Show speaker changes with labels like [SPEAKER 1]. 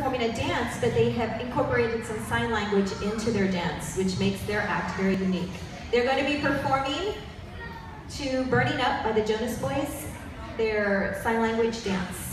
[SPEAKER 1] performing a dance, but they have incorporated some sign language into their dance, which makes their act very unique. They're going to be performing to Burning Up by the Jonas Boys, their sign language dance.